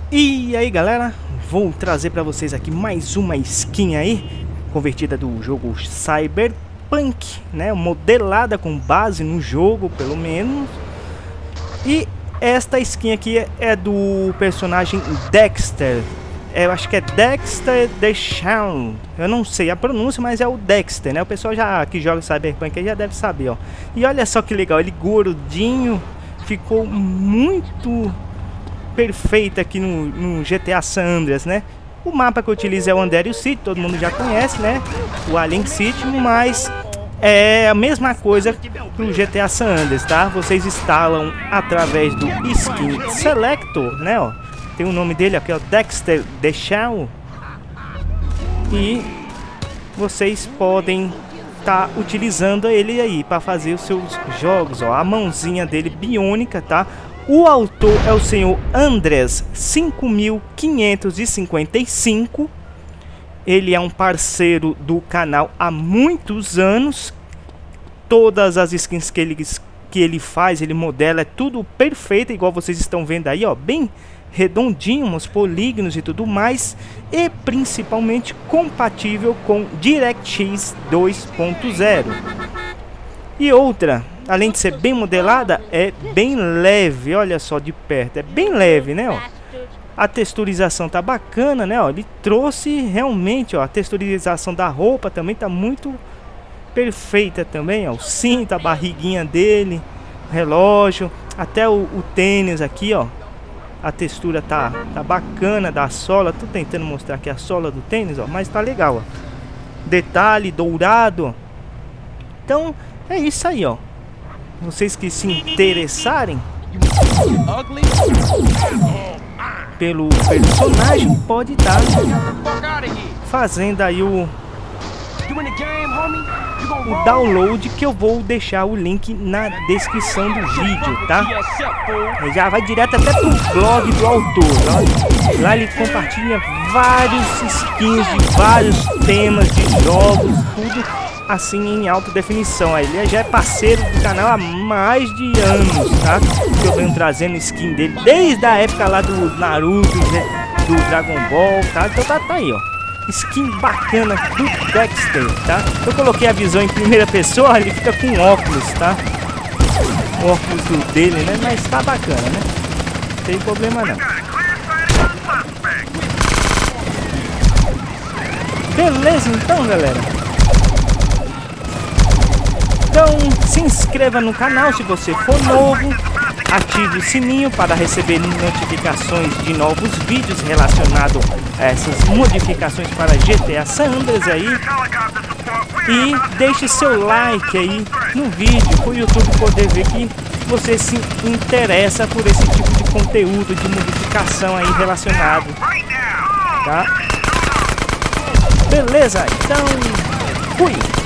E aí galera, vou trazer para vocês aqui mais uma skin aí, convertida do jogo Cyberpunk, né? Modelada com base no jogo, pelo menos. E esta skin aqui é do personagem Dexter. Eu acho que é Dexter Deschamps. Eu não sei a pronúncia, mas é o Dexter, né? O pessoal que joga Cyberpunk aí já deve saber, ó. E olha só que legal, ele gordinho, ficou muito perfeito aqui no GTA San Andreas, né? O mapa que eu utilizo é o Andério City, todo mundo já conhece, né? O Alien City, mas é a mesma coisa pro GTA San Andreas, tá? Vocês instalam através do Skin Selector, né? Ó, tem o nome dele aqui, ó, Dexter Deschamps. E vocês podem estar utilizando ele aí para fazer os seus jogos, ó. A mãozinha dele biônica, tá? O autor é o senhor Andres 5555. Ele é um parceiro do canal há muitos anos. Todas as skins que ele faz, ele modela, é tudo perfeito, igual vocês estão vendo aí, ó, bem redondinho, uns polígonos e tudo mais, e principalmente compatível com DirectX 2.0. E outra, além de ser bem modelada, é bem leve, olha só de perto, é bem leve, né, ó. A texturização tá bacana, né, ó. Ele trouxe realmente, ó, a texturização da roupa também tá muito perfeita também, ó. O cinto, a barriguinha dele, o relógio, até o tênis aqui, ó. A textura tá bacana da sola. Tô tentando mostrar aqui a sola do tênis, ó, mas tá legal, ó. Detalhe dourado. Então, é isso aí, ó. Vocês que se interessarem pelo personagem, pode estar fazendo aí o download, que eu vou deixar o link na descrição do vídeo, tá? Já vai direto até pro blog do autor, tá? Lá ele compartilha vários skins de vários temas de jogos, tudo assim em alta definição. Ele já é parceiro do canal há mais de anos, tá? Eu venho trazendo skin dele desde a época lá do Naruto, né? Do Dragon Ball, tá? Então tá aí, ó. Skin bacana do Dexter, tá? Eu coloquei a visão em primeira pessoa, ele fica com óculos, tá? O óculos dele, né? Mas tá bacana, né? Não tem problema não. Beleza então, galera? Então se inscreva no canal se você for novo, ative o sininho para receber notificações de novos vídeos relacionados a essas modificações para GTA San Andreas aí, e deixe seu like aí no vídeo para o YouTube poder ver que você se interessa por esse tipo de conteúdo de modificação aí relacionado, tá? Beleza? Então fui!